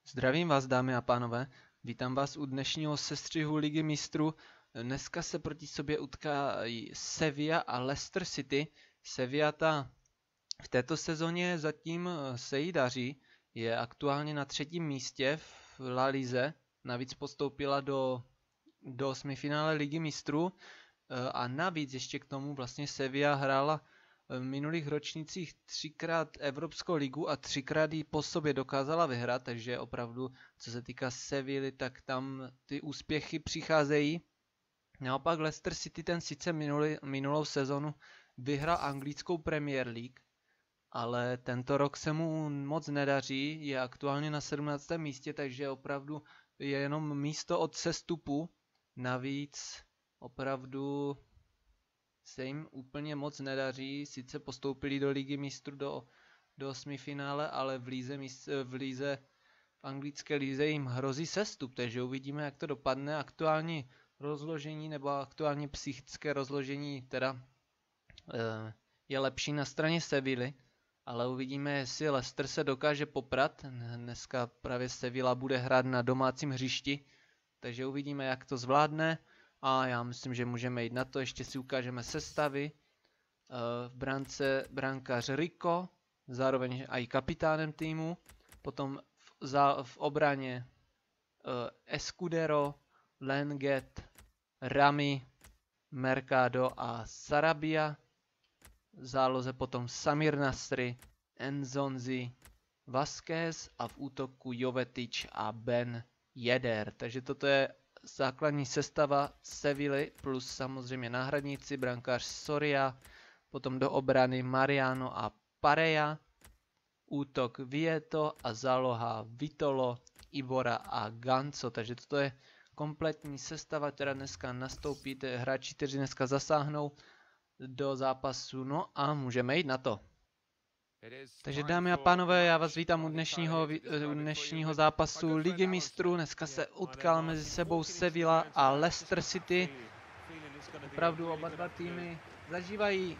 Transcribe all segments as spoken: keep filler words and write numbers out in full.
Zdravím vás, dámy a pánové. Vítám vás u dnešního sestřihu Ligy mistrů. Dneska se proti sobě utkají Sevilla a Leicester City. Sevilla ta v této sezóně zatím se jí daří. Je aktuálně na třetím místě v La Lize. Navíc postoupila do, do osmifinále Ligy mistrů. A navíc ještě k tomu vlastně Sevilla hrála v minulých ročnících třikrát Evropskou ligu a třikrát ji po sobě dokázala vyhrát, takže opravdu, co se týká Sevilly, tak tam ty úspěchy přicházejí. Naopak Leicester City ten sice minulý, minulou sezonu vyhrál anglickou Premier League, ale tento rok se mu moc nedaří, je aktuálně na sedmnáctém místě, takže opravdu je jenom místo od sestupu. Navíc opravdu se jim úplně moc nedaří, sice postoupili do Ligy mistrů do, do osmifinále, ale v líze, v líze, v anglické líze jim hrozí sestup, takže uvidíme, jak to dopadne. Aktuální rozložení nebo aktuální psychické rozložení teda e, je lepší na straně Sevilly, ale uvidíme, jestli Leicester se dokáže poprat. Dneska právě Sevilla bude hrát na domácím hřišti, takže uvidíme, jak to zvládne. A já myslím, že můžeme jít na to, ještě si ukážeme sestavy. V brance brankář Rico, zároveň i kapitánem týmu. Potom v, za, v obraně Escudero, Lenglet, Rami, Mercado a Sarabia. V záloze potom Samir Nasri, Nzonzi, Vázquez a v útoku Jovetic a Ben Yedder. Takže toto je základní sestava Sevilly plus samozřejmě náhradníci, brankář Soria, potom do obrany Mariano a Pareja, útok Vieto a záloha Vitolo, Ibora a Ganso. Takže toto je kompletní sestava, která dneska nastoupí, hráči, kteří dneska zasáhnou do zápasu, no a můžeme jít na to. Takže dámy a pánové, já vás vítám u dnešního, u dnešního zápasu Ligy mistrů. Dneska se utkal mezi sebou Sevilla a Leicester City. Opravdu oba dva týmy zažívají,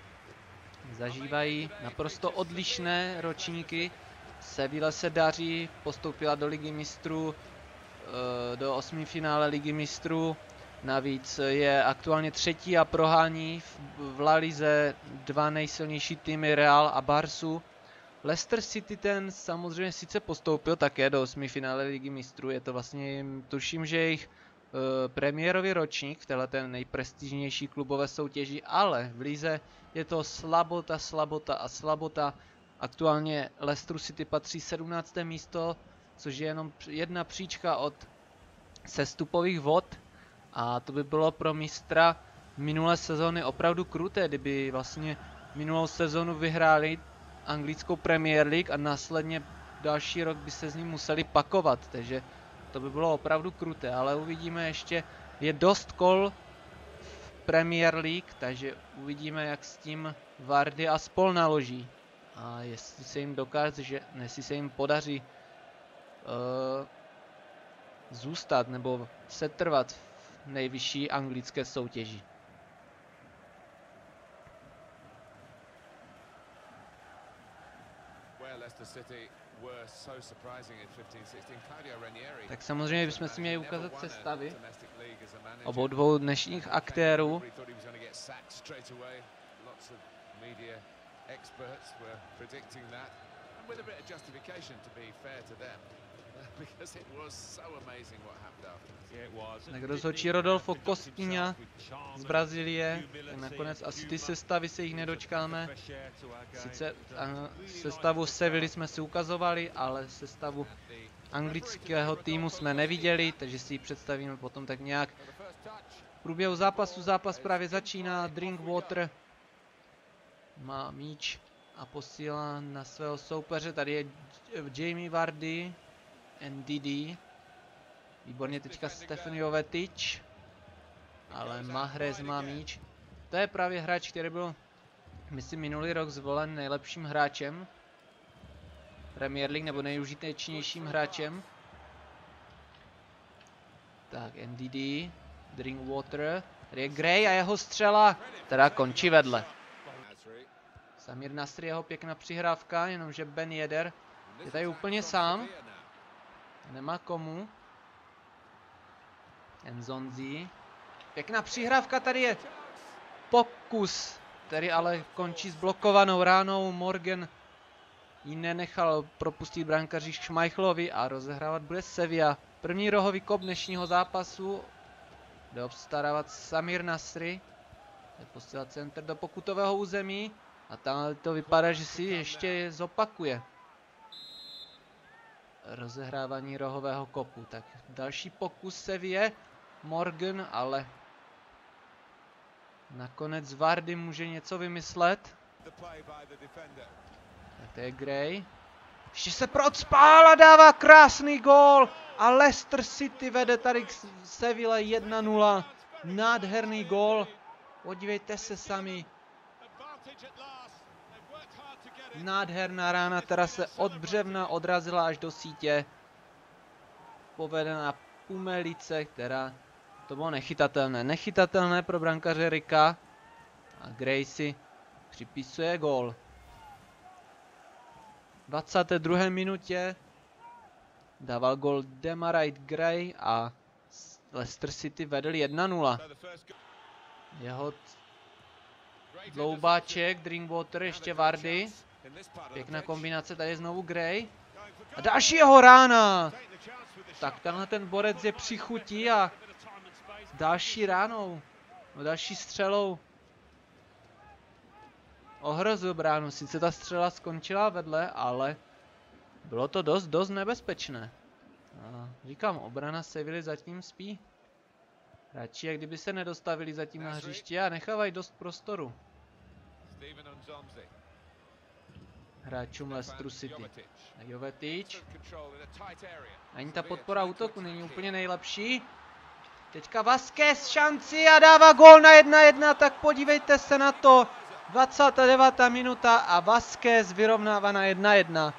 zažívají naprosto odlišné ročníky. Sevilla se daří, postoupila do Ligy mistrů, do osmifinále Ligy mistrů. Navíc je aktuálně třetí a prohání v La Lize dva nejsilnější týmy Real a Barsu. Leicester City ten samozřejmě sice postoupil také do osmifinále Ligy mistrů, je to vlastně, tuším, že jejich uh, premiérový ročník v této nejprestižnější klubové soutěži, ale v lize je to slabota, slabota a slabota. Aktuálně Leicester City patří sedmnácté místo, což je jenom jedna příčka od sestupových vod. A to by bylo pro mistra minulé sezóny opravdu kruté, kdyby vlastně minulou sezonu vyhráli anglickou Premier League a následně další rok by se z ní museli pakovat, takže to by bylo opravdu kruté, ale uvidíme, ještě je dost kol v Premier League, takže uvidíme, jak s tím Vardy a spol naloží a jestli se jim dokáže, že jestli se jim podaří uh, zůstat nebo setrvat v nejvyšší anglické soutěži. Tak samozřejmě bychom si měli ukázat sestavy obou dvou dnešních aktérů. Tak rozhodčí Rodolfo Costinha z Brazílie, tak nakonec asi ty sestavy se jich nedočkáme. Sice sestavu Sevilly jsme si ukazovali, ale sestavu anglického týmu jsme neviděli, takže si ji představíme potom tak nějak. V průběhu zápasu zápas právě začíná, Drinkwater má míč a posílá na svého soupeře, tady je Jamie Vardy, N D D. Výborně teďka Stefan Jovetic, ale Mahrez má míč. To je právě hráč, který byl, myslím, minulý rok zvolen nejlepším hráčem Premier League, nebo nejužitečnějším hráčem. Tak, N D D, Drinkwater, tady je Gray a jeho střela, teda končí vedle. Samir Nasri, jeho pěkná přihrávka, jenomže Ben Yedder je tady úplně sám. Nemá komu. Enzonzi. Pěkná přihrávka, tady je pokus, který ale končí s blokovanou ránou. Morgan ji nenechal propustit brankaři Schmeichelovi a rozehrávat bude Sevilla. První rohový kop dnešního zápasu. Jde obstarávat Samir Nasri. Jde posílat center do pokutového území. A tam to vypadá, že si ještě zopakuje rozehrávání rohového kopu. Tak další pokus Sevilla. Morgan, ale nakonec Vardy může něco vymyslet. Tak to je Gray. Ještě se procpál a dává krásný gól. A Leicester City vede tady k Sevilla jedna nula. Nádherný gól. Podívejte se sami. Nádherná rána, která se od břevna odrazila až do sítě. Povedená Pumelice, která... To bylo nechytatelné. Nechytatelné pro brankaře Ricka. A Gray si připisuje gól. V dvacáté druhé minutě dával gól Demarai Gray a Leicester City vedl jedna nula. Jeho dloubáček, Drinkwater, ještě Vardy. Pěkná kombinace, tady je znovu Gray. A další jeho rána! Tak tenhle ten borec je při chuti a další ránou, no další střelou ohrozil bránu. Sice ta střela skončila vedle, ale bylo to dost, dost nebezpečné. A říkám, obrana Sevilly zatím spí. Hráči, jak kdyby se nedostavili zatím na hřišti a nechávají dost prostoru hráčům Leicesteru City. A Jovetic. Ani ta podpora útoku není úplně nejlepší. Teďka Vázquez šanci a dává gól na jedna jedna, tak podívejte se na to. dvacátá devátá minuta a Vázquez vyrovnává na jedna jedna.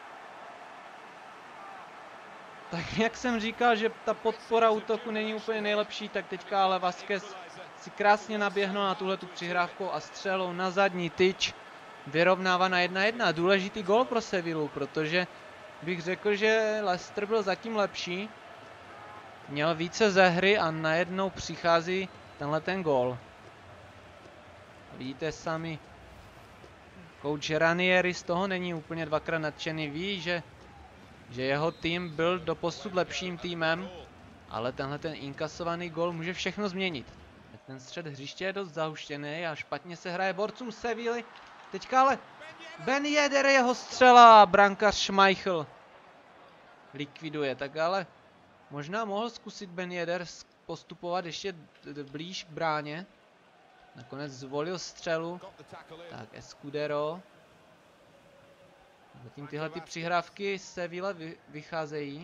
Tak jak jsem říkal, že ta podpora útoku není úplně nejlepší, tak teďka ale Vázquez si krásně naběhnul na tuhletu přihrávku a střelou na zadní tyč vyrovnává na jedna jedna. Důležitý gól pro Sevillu, protože bych řekl, že Leicester byl zatím lepší. Měl více ze hry a najednou přichází tenhle ten gól. Vidíte sami, coach Ranieri z toho není úplně dvakrát nadšený. Ví, že, že jeho tým byl doposud lepším týmem, ale tenhle ten inkasovaný gól může všechno změnit. Ten střed hřiště je dost zahuštěný a špatně se hraje borcům Sevilly. Teďka ale Ben Yedder, jeho střela, brankář Schmeichel likviduje, tak ale možná mohl zkusit Ben Yedder postupovat ještě blíž k bráně. Nakonec zvolil střelu. Tak Escudero. Zatím tyhle ty přihrávky z Sevilla vy, vycházejí.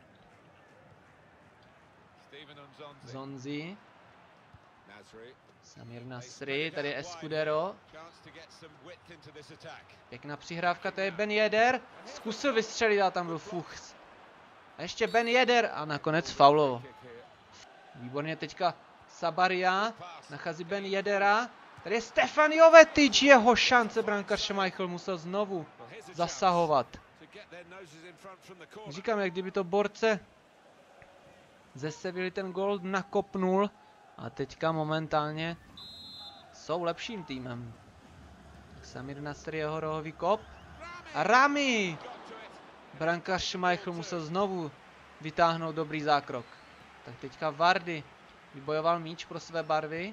Zonzi. Samir Nasri, tady je Escudero. Pěkná přihrávka, to je Ben Yedder. Zkusil vystřelit a tam byl Fuchs. A ještě Ben Yedder a nakonec faulovo. Výborně teďka Sabaria, nachází Ben Yeddera. Tady je Stefan Jovetic, jeho šance, brankář Schmeichel musel znovu zasahovat. Říkám, jak kdyby to borce ze Sevilly ten gól nakopnul a teďka momentálně jsou lepším týmem. Samir Nasri, jeho rohový kop. A Rami! Brankář Schmeichel musel znovu vytáhnout dobrý zákrok. Tak teďka Vardy vybojoval míč pro své barvy.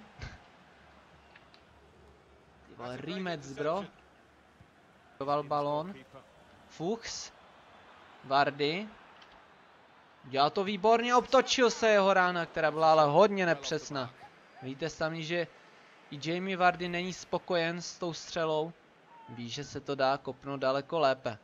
Rímec, bro. Vybojoval balón. Fuchs. Vardy. Dělal to výborně, obtočil se jeho rána, která byla ale hodně nepřesná. Víte sami, že i Jamie Vardy není spokojen s tou střelou. Ví, že se to dá kopnout daleko lépe.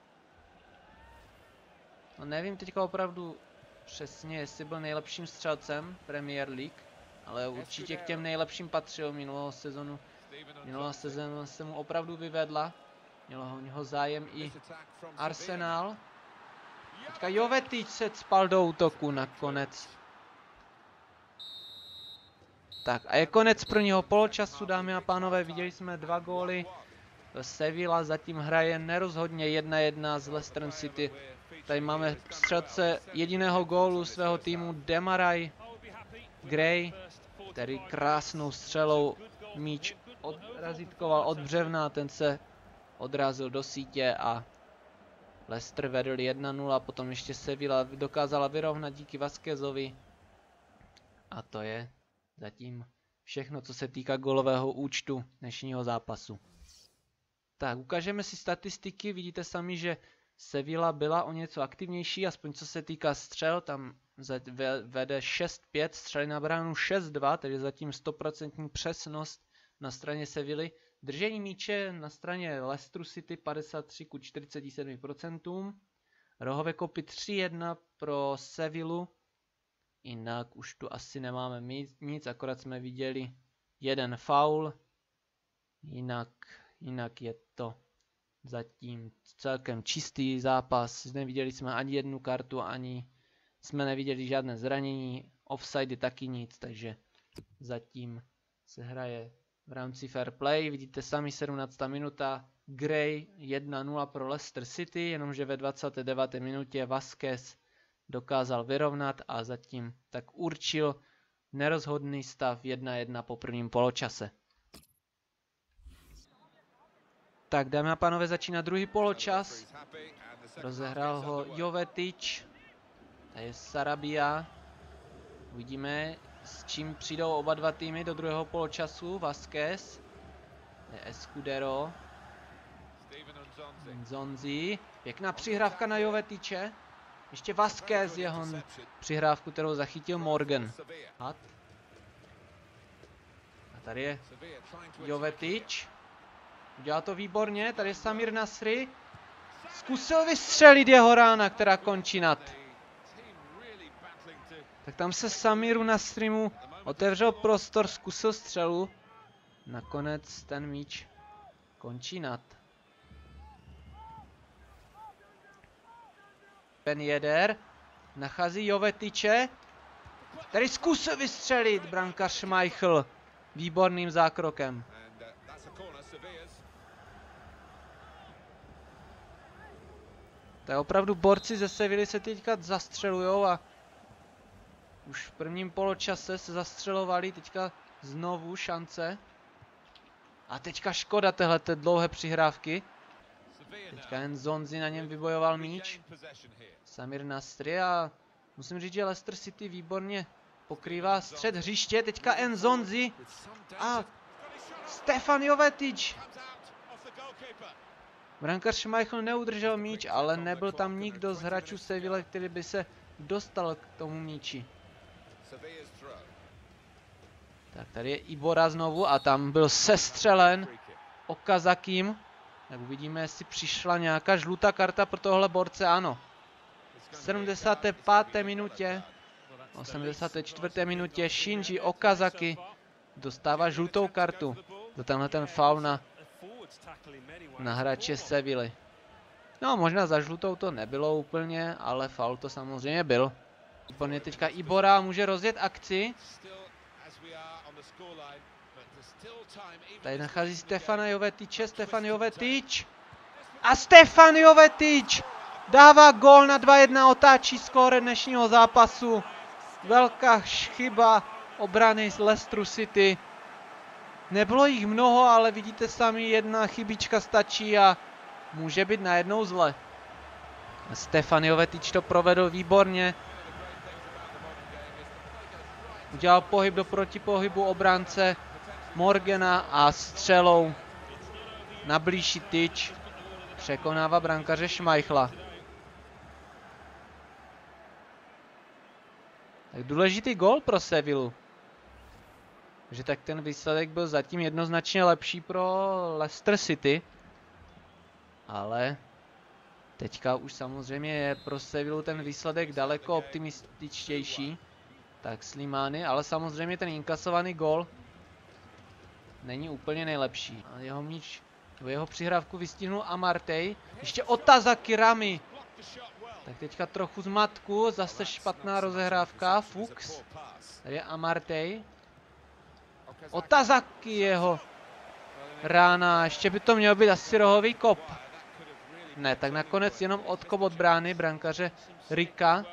No nevím teďka opravdu přesně, jestli byl nejlepším střelcem Premier League, ale určitě k těm nejlepším patřil minulou sezonu. Minulá sezona se mu opravdu vyvedla. Mělo ho, ho zájem i Arsenal. Teďka Jovetic se cpal do útoku nakonec. Tak a je konec prvního poločasu, dámy a pánové, viděli jsme dva góly. Sevilla zatím hraje nerozhodně jedna jedna s Leicesterem City. tady máme střelce jediného gólu svého týmu Demarai Gray, který krásnou střelou míč odrazítkoval od břevna, ten se odrazil do sítě a Leicester vedl jedna nula, potom ještě Sevilla dokázala vyrovnat díky Vázquezovi. A to je zatím všechno, co se týká gólového účtu dnešního zápasu. Tak, ukážeme si statistiky, vidíte sami, že Sevilla byla o něco aktivnější, aspoň co se týká střel, tam vede šest pět, střely na bránu šest dva, tedy zatím sto procent přesnost na straně Sevilly. Držení míče na straně Leicesteru City padesát tři ku čtyřiceti sedmi procentům. Rohové kopy tři jedna pro Sevillu. Jinak už tu asi nemáme nic, akorát jsme viděli jeden faul. Jinak, jinak je to zatím celkem čistý zápas. Neviděli jsme ani jednu kartu, ani jsme neviděli žádné zranění. Offside taky nic, takže zatím se hraje v rámci fair play. Vidíte sami sedmnáctá minuta. Gray jedna nula pro Leicester City, jenomže ve dvacáté deváté minutě Vázquez dokázal vyrovnat a zatím tak určil nerozhodný stav jedna jedna po prvním poločase. Tak, dámy a pánové, začíná druhý poločas. Rozehrál ho Jovetic. Tady je Sarabia. Uvidíme, s čím přijdou oba dva týmy do druhého poločasu. Vázquez. Je Escudero. Nzonzi. Pěkná přihrávka na Jovetiče. Ještě Vázquez, jeho přihrávku, kterou zachytil Morgan. A tady je Jovetic. Udělal to výborně, tady je Samir Nasri. Zkusil vystřelit jeho rána, která končí nad. Tak tam se Samiru Nasrimu otevřel prostor, zkusil střelu. Nakonec ten míč končí nad. Ben Yedder nachází Jovetiče. Tady zkusil vystřelit brankář Schmeichel výborným zákrokem. To je opravdu, borci ze Sevilly se teďka zastřelujou a už v prvním poločase se zastřelovali, teďka znovu šance. A teďka škoda téhleté dlouhé přihrávky. Teďka jen Nzonzi na něm vybojoval míč. Samir Nasri a musím říct, že Leicester City výborně pokrývá střed hřiště. Teďka Nzonzi a Stefan Jovetic. Brankář Schmeichel neudržel míč, ale nebyl tam nikdo z hráčů Sevilla, který by se dostal k tomu míči. Tak tady je Ibora znovu a tam byl sestřelen Okazakim. Tak uvidíme, jestli přišla nějaká žlutá karta pro tohle borce. Ano. V sedmdesáté páté minutě, osmdesáté čtvrté minutě Shinji Okazaki dostává žlutou kartu za tenhle ten faul na, na hráče Sevilly. No, možná za žlutou to nebylo úplně, ale faul to samozřejmě byl. Úplně teďka Ibora může rozjet akci. Tady nachází Stefana Jovetiče, Stefan Jovetic. A Stefan Jovetic dává gól na dva jedna, otáčí skóre dnešního zápasu. Velká chyba obrany z Leicesteru City. Nebylo jich mnoho, ale vidíte sami, jedna chybička stačí a může být najednou zle. Stefan Jovetic to provedl výborně. Udělal pohyb do protipohybu obránce Morgana a střelou na blížší tyč překonává brankaře Schmeichla. Tak důležitý gól pro Sevillu. Takže tak ten výsledek byl zatím jednoznačně lepší pro Leicester City. Ale teďka už samozřejmě je pro Sevillu ten výsledek daleko optimističtější. Tak Slimani, ale samozřejmě ten inkasovaný gól není úplně nejlepší. A jeho míč, jeho přihrávku vystihnul Amartey. Ještě Otazaki Rami. Tak teďka trochu zmatku, zase špatná rozehrávka. Fuchs. Tady je Amartey. Otazaki jeho rána, ještě by to měl být asi rohový kop. Ne, tak nakonec jenom odkop od brány brankaře Ricka.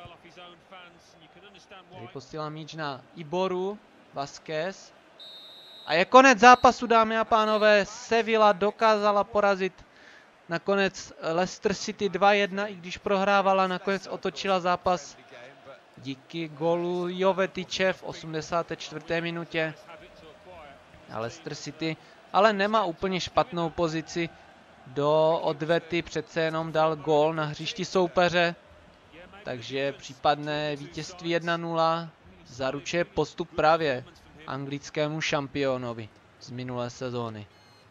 Tady posílá míč na Iboru, Vázquez. A je konec zápasu, dámy a pánové. Sevilla dokázala porazit nakonec Leicester City dva jedna, i když prohrávala, nakonec otočila zápas díky gólu Jovetiče v osmdesáté čtvrté minutě. A Leicester City ale nemá úplně špatnou pozici. Do odvety přece jenom dal gól na hřišti soupeře. Takže případné vítězství jedna nula zaručuje postup právě anglickému šampionovi z minulé sezóny.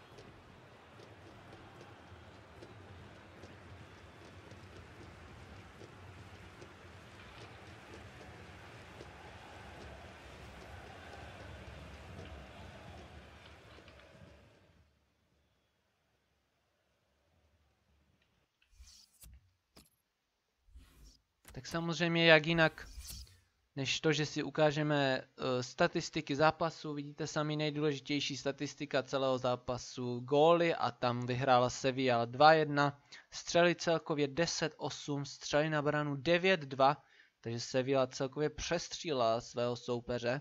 Tak samozřejmě jak jinak, než to, že si ukážeme uh, statistiky zápasu. Vidíte sami nejdůležitější statistika celého zápasu. Góly a tam vyhrála Sevilla dva jedna. Střely celkově deset osm, střely na bránu devět dva. Takže Sevilla celkově přestřílela svého soupeře.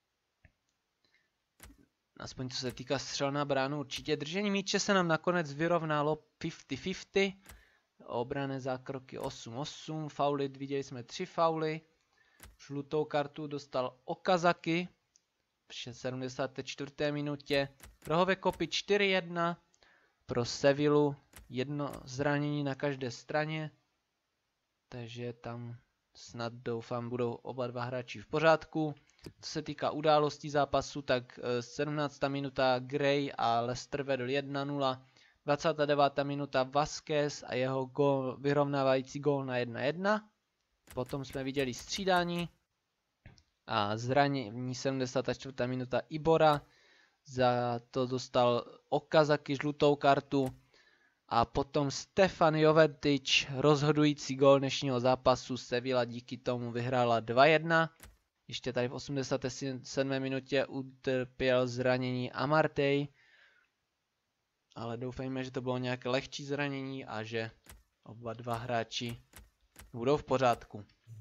Aspoň co se týká střel na bránu určitě. Držení míče se nám nakonec vyrovnalo padesát padesát. Obranné zákroky osm osm. Fauly, viděli jsme tři fauly. Žlutou kartu dostal Okazaki v sedmdesáté čtvrté minutě. Rohové kopy čtyři jedna pro Sevillu. Jedno zranění na každé straně. Takže tam snad doufám budou oba dva hráči v pořádku. Co se týká událostí zápasu, tak sedmnáctá minuta Gray a Leicester vedl jedna nula. dvacátá devátá minuta Vázquez a jeho gól, vyrovnávající gól na jedna jedna. Potom jsme viděli střídání a zranění sedmdesátá čtvrtá minuta Ibora. Za to dostal Okazaki žlutou kartu. A potom Stefan Jovetič, rozhodující gól dnešního zápasu. Sevilla díky tomu vyhrála dva jedna. Ještě tady v osmdesáté sedmé minutě utrpěl zranění Amartey. Ale doufejme, že to bylo nějaké lehčí zranění a že oba dva hráči budou v pořádku.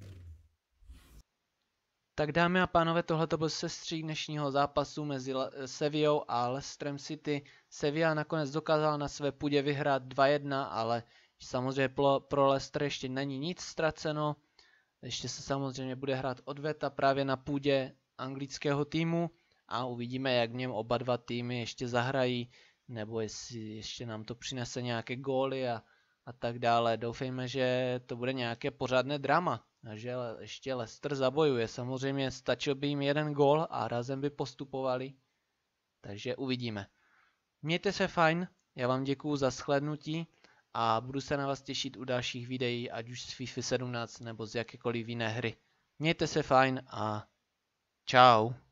Tak dámy a pánové, tohle byl sestřík dnešního zápasu mezi Sevillou a Leicesterem City. Sevilla nakonec dokázala na své půdě vyhrát dva jedna, ale samozřejmě pro Leicester ještě není nic ztraceno. Ještě se samozřejmě bude hrát odveta právě na půdě anglického týmu a uvidíme, jak v něm oba dva týmy ještě zahrají, nebo jestli ještě nám to přinese nějaké góly a, a tak dále. Doufejme, že to bude nějaké pořádné drama a že ještě Leicester zabojuje. Samozřejmě stačil by jim jeden gól a razem by postupovali, takže uvidíme. Mějte se fajn, já vám děkuju za shlédnutí a budu se na vás těšit u dalších videí, ať už z FIFA sedmnáct nebo z jakékoliv jiné hry. Mějte se fajn a čau.